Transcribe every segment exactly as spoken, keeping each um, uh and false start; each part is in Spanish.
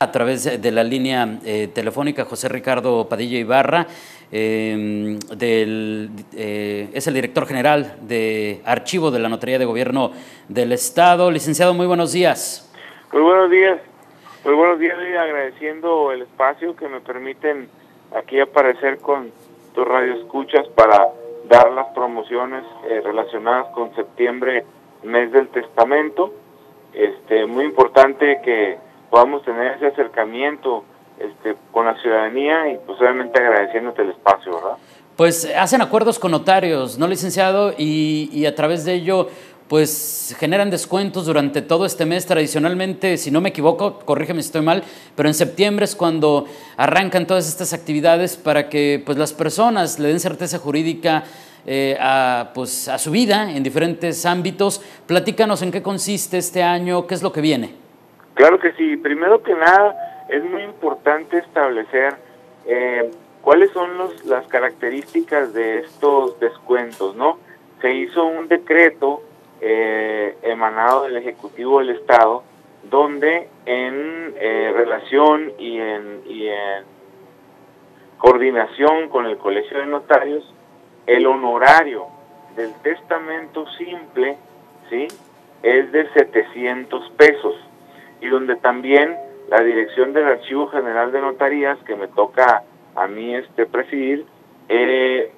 A través de la línea eh, telefónica José Ricardo Padilla Ibarra, eh, del, eh, es el director general de Archivo de la Notaría de Gobierno del Estado. Licenciado, muy buenos días. Muy buenos días, muy buenos días y agradeciendo el espacio que me permiten aquí aparecer con tus radioescuchas para dar las promociones eh, relacionadas con septiembre, mes del testamento. Este, muy importante que podamos tener ese acercamiento este, con la ciudadanía y pues obviamente agradeciéndote el espacio, ¿verdad? Pues hacen acuerdos con notarios, ¿no, licenciado? Y, y a través de ello, pues generan descuentos durante todo este mes. Tradicionalmente, si no me equivoco, corrígeme si estoy mal, pero en septiembre es cuando arrancan todas estas actividades para que pues las personas le den certeza jurídica eh, a, pues, a su vida en diferentes ámbitos. Platícanos en qué consiste este año, qué es lo que viene. Claro que sí. Primero que nada, es muy importante establecer eh, cuáles son los, las características de estos descuentos, ¿no? Se hizo un decreto eh, emanado del Ejecutivo del Estado, donde en eh, relación y en, y en coordinación con el Colegio de Notarios, el honorario del testamento simple, ¿sí?, es de setecientos pesos. Y donde también la dirección del Archivo General de Notarías, que me toca a mí este presidir, eh,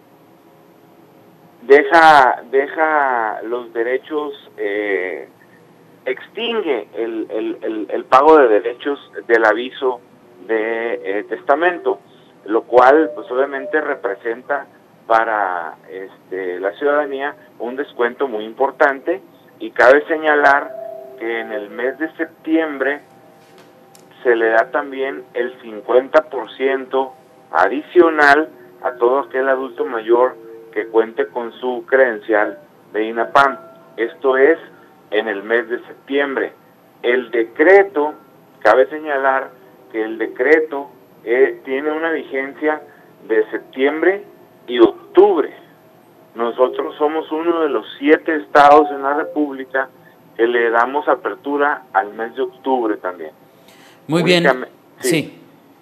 deja, deja los derechos, eh, extingue el, el, el, el pago de derechos del aviso de eh, testamento, lo cual pues obviamente representa para este, la ciudadanía un descuento muy importante. Y cabe señalar que en el mes de septiembre se le da también el cincuenta por ciento adicional a todo aquel adulto mayor que cuente con su credencial de INAPAM. Esto es en el mes de septiembre. El decreto, cabe señalar que el decreto eh, tiene una vigencia de septiembre y octubre. Nosotros somos uno de los siete estados en la República que le damos apertura al mes de octubre también. Muy Únicamente, bien, sí. sí.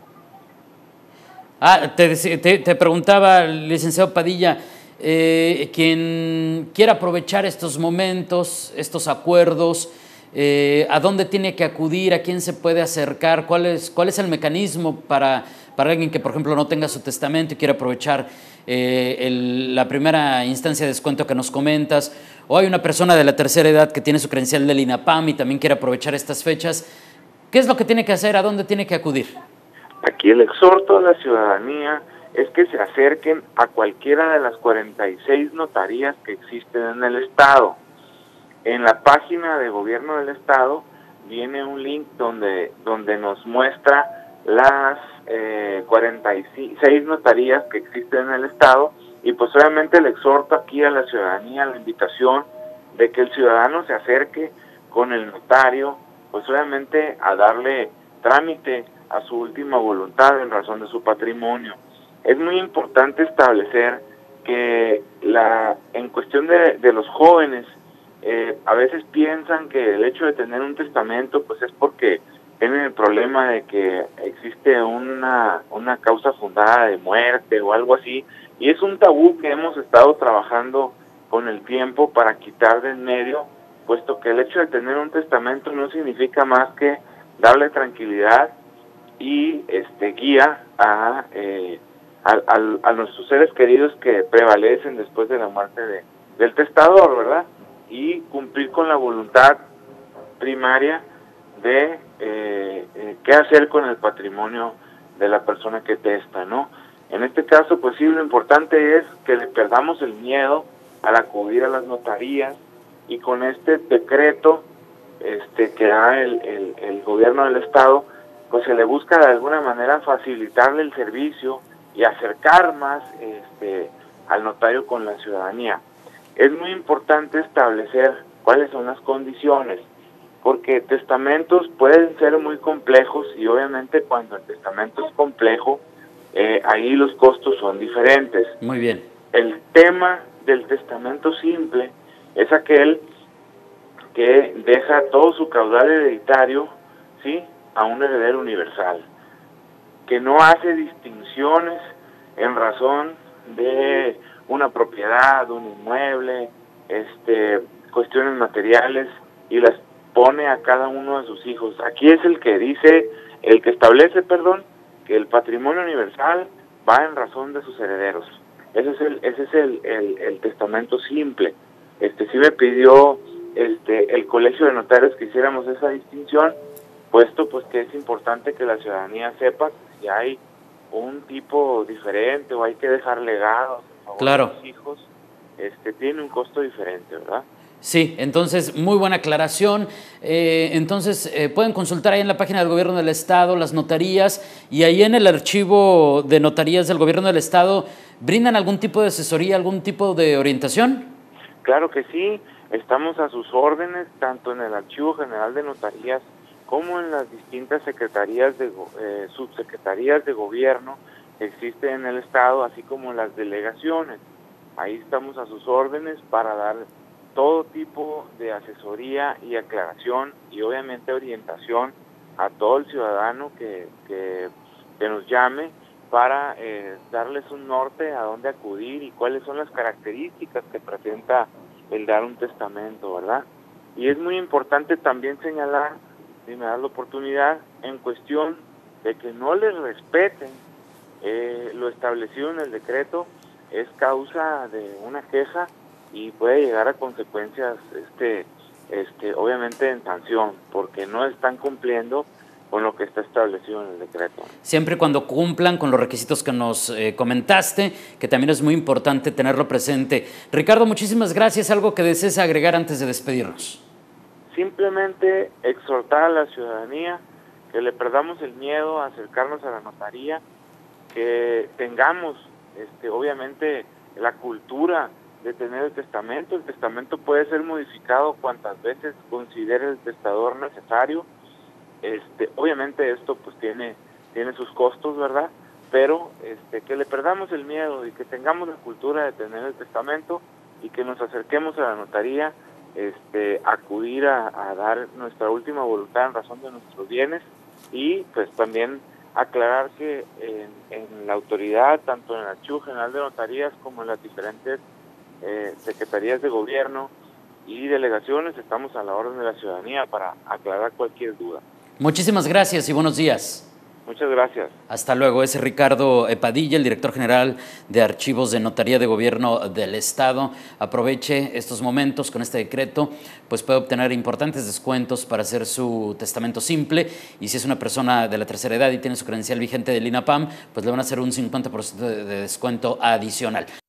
Ah, te, te, te preguntaba, licenciado Padilla, eh, quien quiera aprovechar estos momentos, estos acuerdos, eh, ¿a dónde tiene que acudir? ¿A quién se puede acercar? ¿Cuál es, cuál es el mecanismo para, para alguien que, por ejemplo, no tenga su testamento y quiere aprovechar eh, el, la primera instancia de descuento que nos comentas? O hay una persona de la tercera edad que tiene su credencial del INAPAM y también quiere aprovechar estas fechas. ¿Qué es lo que tiene que hacer? ¿A dónde tiene que acudir? Aquí el exhorto a la ciudadanía es que se acerquen a cualquiera de las cuarenta y seis notarías que existen en el estado. En la página de Gobierno del Estado viene un link donde, donde nos muestra las eh, cuarenta y seis notarías que existen en el estado, y pues obviamente el exhorto aquí a la ciudadanía, la invitación de que el ciudadano se acerque con el notario, pues obviamente a darle trámite a su última voluntad en razón de su patrimonio. Es muy importante establecer que la en cuestión de, de los jóvenes, eh, a veces piensan que el hecho de tener un testamento pues es porque tienen el problema de que existe una, una causa fundada de muerte o algo así, y es un tabú que hemos estado trabajando con el tiempo para quitar de en medio, puesto que el hecho de tener un testamento no significa más que darle tranquilidad y este guía a, eh, a, a, a nuestros seres queridos que prevalecen después de la muerte de, del testador, ¿verdad? Y cumplir con la voluntad primaria de eh, eh, qué hacer con el patrimonio de la persona que testa, ¿no? En este caso, pues sí, lo importante es que le perdamos el miedo al acudir a las notarías, y con este decreto este, que da el, el, el gobierno del estado, pues se le busca de alguna manera facilitarle el servicio y acercar más este, al notario con la ciudadanía. Es muy importante establecer cuáles son las condiciones, porque testamentos pueden ser muy complejos, y obviamente cuando el testamento es complejo, eh, ahí los costos son diferentes. Muy bien. El tema del testamento simple es aquel que deja todo su caudal hereditario, ¿sí?, a un heredero universal, que no hace distinciones en razón de una propiedad, un inmueble, este, cuestiones materiales, y las pone a cada uno de sus hijos. Aquí es el que dice, el que establece, perdón, que el patrimonio universal va en razón de sus herederos. Ese es el, ese es el, el, el testamento simple. Este, sí me pidió este, el Colegio de Notarios que hiciéramos esa distinción, puesto pues que es importante que la ciudadanía sepa que si hay un tipo diferente o hay que dejar legados a favor Claro. de los hijos, este, tiene un costo diferente, ¿verdad? Sí, entonces, muy buena aclaración. Eh, entonces, eh, pueden consultar ahí en la página del Gobierno del Estado las notarías, y ahí en el archivo de notarías del Gobierno del Estado, ¿brindan algún tipo de asesoría, algún tipo de orientación? Claro que sí, estamos a sus órdenes, tanto en el Archivo General de Notarías como en las distintas secretarías de eh, subsecretarías de gobierno que existen en el Estado, así como en las delegaciones. Ahí estamos a sus órdenes para dar todo tipo de asesoría y aclaración y obviamente orientación a todo el ciudadano que, que, que nos llame para eh, darles un norte a dónde acudir y cuáles son las características que presenta el dar un testamento, ¿verdad? Y es muy importante también señalar, si me das la oportunidad, en cuestión de que no les respeten eh, lo establecido en el decreto, es causa de una queja y puede llegar a consecuencias, este, este, obviamente en sanción, porque no están cumpliendo con lo que está establecido en el decreto. Siempre y cuando cumplan con los requisitos que nos eh, comentaste, que también es muy importante tenerlo presente. Ricardo, muchísimas gracias. ¿Algo que desees agregar antes de despedirnos? Simplemente exhortar a la ciudadanía que le perdamos el miedo a acercarnos a la notaría, que tengamos, este, obviamente, la cultura de tener el testamento. El testamento puede ser modificado cuantas veces considere el testador necesario. Este, obviamente esto pues tiene, tiene sus costos, ¿verdad? Pero este, que le perdamos el miedo y que tengamos la cultura de tener el testamento y que nos acerquemos a la notaría, este, acudir a, a dar nuestra última voluntad en razón de nuestros bienes, y pues también aclarar que en, en la autoridad, tanto en el Archivo General de Notarías como en las diferentes eh, secretarías de gobierno y delegaciones, estamos a la orden de la ciudadanía para aclarar cualquier duda. Muchísimas gracias y buenos días. Muchas gracias. Hasta luego. Es Ricardo Padilla, el director general de Archivos de Notaría de Gobierno del Estado. Aproveche estos momentos con este decreto, pues puede obtener importantes descuentos para hacer su testamento simple, y si es una persona de la tercera edad y tiene su credencial vigente del INAPAM, pues le van a hacer un cincuenta por ciento de descuento adicional.